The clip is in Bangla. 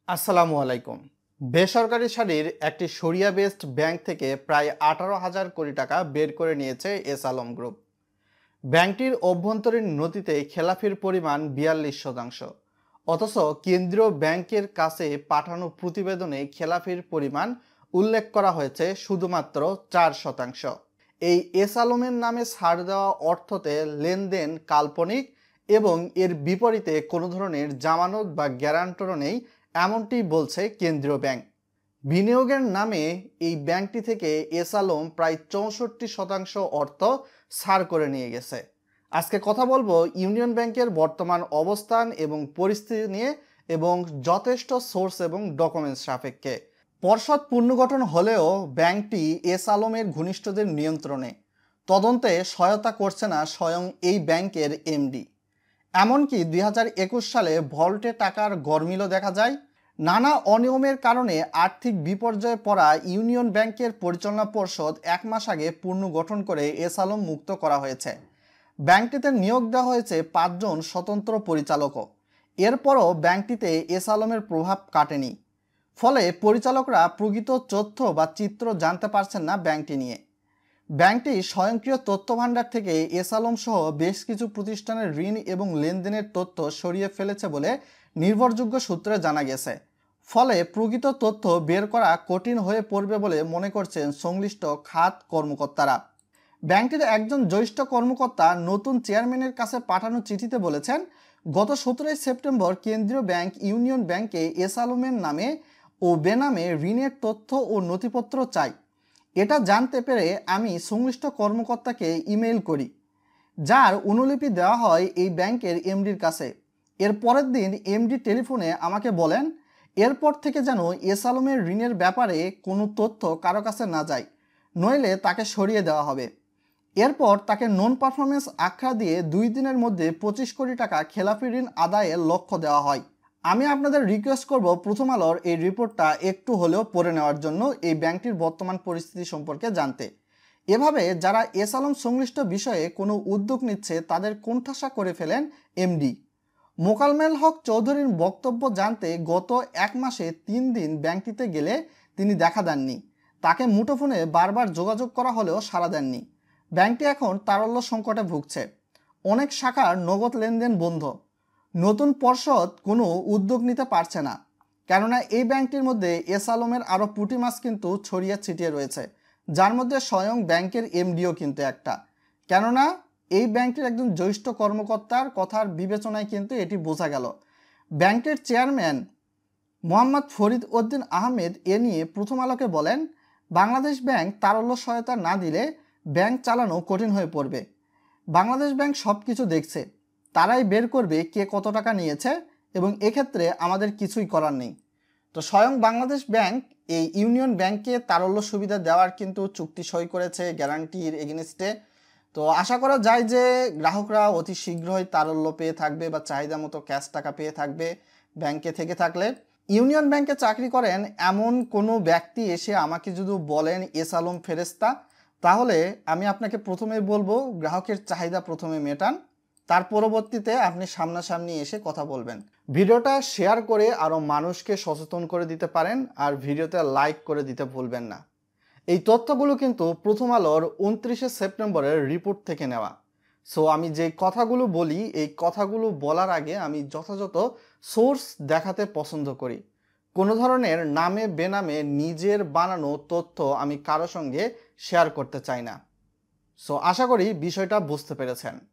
আসসালামু আলাইকুম। বেসরকারি সারির একটি শরিয়া বেসড ব্যাংক থেকে প্রায় 18,000 কোটি টাকা বের করে নিয়েছে এস আলম গ্রুপ। ব্যাংকটির অভ্যন্তরীণ নথিতে খেলাপির পরিমাণ 42%, অথচ কেন্দ্রীয় ব্যাংকের কাছে পাঠানো প্রতিবেদনে খেলাপির পরিমাণ উল্লেখ করা হয়েছে শুধুমাত্র 4%। এই এস আলমের নামে ছাড় দেওয়া অর্থতে লেনদেন কাল্পনিক এবং এর বিপরীতে কোনো ধরনের জামানত বা গ্যারান্টরও নেই, এমনটি বলছে কেন্দ্রীয় ব্যাংক। বিনিয়োগের নামে এই ব্যাংকটি থেকে এস আলম প্রায় 64% অর্থ ছাড় করে নিয়ে গেছে। আজকে কথা বলবো ইউনিয়ন ব্যাংকের বর্তমান অবস্থান এবং পরিস্থিতি নিয়ে, এবং যথেষ্ট সোর্স এবং ডকুমেন্টস সাপেক্ষে। পর্ষদ পুনর্গঠন হলেও ব্যাংকটি এস আলমের ঘনিষ্ঠদের নিয়ন্ত্রণে, তদন্তে সহায়তা করছে না স্বয়ং এই ব্যাংকের এমডি। এমনকি 2021 সালে ভল্টে টাকার গরমিলও দেখা যায়। নানা অনিয়মের কারণে আর্থিক বিপর্যয়ে পড়া ইউনিয়ন ব্যাংকের পরিচালনা পর্ষদ 1 মাস আগে পুনর্গঠন করে এস আলম মুক্ত করা হয়েছে। ব্যাংকটিতে নিয়োগ দেওয়া হয়েছে 5 জন স্বতন্ত্র পরিচালকও। এরপরও ব্যাংকটিতে এস আলমের প্রভাব কাটেনি, ফলে পরিচালকরা প্রকৃত তথ্য বা চিত্র জানতে পারছেন না ব্যাংকটি নিয়ে। ব্যাংকটি স্বয়ংক্রিয় তথ্য ভাণ্ডার থেকে এস আলম সহ বেশ কিছু প্রতিষ্ঠানের ঋণ এবং লেনদেনের তথ্য সরিয়ে ফেলেছে বলে নির্ভরযোগ্য সূত্রে জানা গেছে। ফলে প্রকৃত তথ্য বের করা কঠিন হয়ে পড়বে বলে মনে করছেন সংশ্লিষ্ট খাত কর্মকর্তারা। ব্যাংকটির একজন জ্যেষ্ঠ কর্মকর্তা নতুন চেয়ারম্যানের কাছে পাঠানো চিঠিতে বলেছেন, গত 17 সেপ্টেম্বর কেন্দ্রীয় ব্যাংক ইউনিয়ন ব্যাংকে এস আলমের নামে ও বেনামে ঋণের তথ্য ও নথিপত্র চাই। এটা জানতে পেরে আমি সংশ্লিষ্ট কর্মকর্তাকে ইমেইল করি, যার অনুলিপি দেওয়া হয় এই ব্যাংকের এমডির কাছে। এর পরের দিন এমডি টেলিফোনে আমাকে বলেন, এরপর থেকে যেন এস আলমের ঋণের ব্যাপারে কোনো তথ্য কারো কাছে না যায়, নইলে তাকে সরিয়ে দেওয়া হবে। এরপর তাকে নন পারফরমেন্স আখ্যা দিয়ে 2 দিনের মধ্যে 25 কোটি টাকা খেলাপি ঋণ আদায়ের লক্ষ্য দেওয়া হয়। আমি আপনাদের রিকোয়েস্ট করব প্রথম আলোর এই রিপোর্টটা একটু হলেও পড়ে নেওয়ার জন্য, এই ব্যাংকটির বর্তমান পরিস্থিতি সম্পর্কে জানতে। এভাবে যারা এস আলম সংশ্লিষ্ট বিষয়ে কোনো উদ্যোগ নিচ্ছে তাদের কোণঠাসা করে ফেলেন এমডি। মোকাম্মেল হক চৌধুরীর বক্তব্য জানতে গত 1 মাসে 3 দিন ব্যাংকটিতে গেলে তিনি দেখা দেননি। তাকে মুঠোফোনে বারবার যোগাযোগ করা হলেও সাড়া দেননি। ব্যাংকটি এখন তারল্য সংকটে ভুগছে। অনেক শাখার নগদ লেনদেন বন্ধ। নতুন পর্ষদ কোনো উদ্যোগ নিতে পারছে না, কেননা এই ব্যাংকটির মধ্যে এস আলমের আরও পুঁটি মাছ কিন্তু ছড়িয়ে ছিটিয়ে রয়েছে, যার মধ্যে স্বয়ং ব্যাংকের এমডিও কিন্তু একটা। কেননা এই ব্যাংকটির একজন জ্যেষ্ঠ কর্মকর্তার কথার বিবেচনায় কিন্তু এটি বোঝা গেল। ব্যাংকের চেয়ারম্যান মোহাম্মদ ফরিদ উদ্দিন আহমেদ এ নিয়ে প্রথম আলোকে বলেন, বাংলাদেশ ব্যাংক তারল্য সহায়তা না দিলে ব্যাংক চালানো কঠিন হয়ে পড়বে। বাংলাদেশ ব্যাংক সব কিছু দেখছে, তারাই বের করবে কে কত টাকা নিয়েছে, এবং এক্ষেত্রে আমাদের কিছুই করার নেই। তো স্বয়ং বাংলাদেশ ব্যাংক এই ইউনিয়ন ব্যাংকে তারল্য সুবিধা দেওয়ার কিন্তু চুক্তি সই করেছে গ্যারান্টির এগেনস্টে। তো আশা করা যায় যে গ্রাহকরা অতি শীঘ্রই তারল্য পেয়ে থাকবে বা চাহিদা মতো ক্যাশ টাকা পেয়ে থাকবে ব্যাংকে থেকে থাকলে। ইউনিয়ন ব্যাংকে চাকরি করেন এমন কোনো ব্যক্তি এসে আমাকে যদি বলেন এস আলম ফেরেস্তা, তাহলে আমি আপনাকে প্রথমেই বলবো গ্রাহকের চাহিদা প্রথমে মেটান, তার পরবর্তীতে আপনি সামনাসামনি এসে কথা বলবেন। ভিডিওটা শেয়ার করে আরও মানুষকে সচেতন করে দিতে পারেন, আর ভিডিওতে লাইক করে দিতে ভুলবেন না। এই তথ্যগুলো কিন্তু প্রথম আলোর 29 সেপ্টেম্বরের রিপোর্ট থেকে নেওয়া। সো আমি যে কথাগুলো বলি, এই কথাগুলো বলার আগে আমি যথাযথ সোর্স দেখাতে পছন্দ করি। কোনো ধরনের নামে বেনামে নিজের বানানো তথ্য আমি কারো সঙ্গে শেয়ার করতে চাই না। সো আশা করি বিষয়টা বুঝতে পেরেছেন।